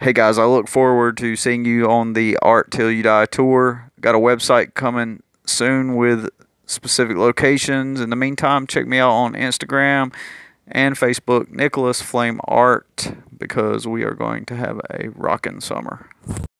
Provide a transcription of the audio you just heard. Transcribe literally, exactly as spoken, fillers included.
Hey guys, I look forward to seeing you on the Art Till You Die tour. Got a website coming soon with specific locations. In the meantime, check me out on Instagram and Facebook, Nicholas Flame Art, because we are going to have a rockin' summer.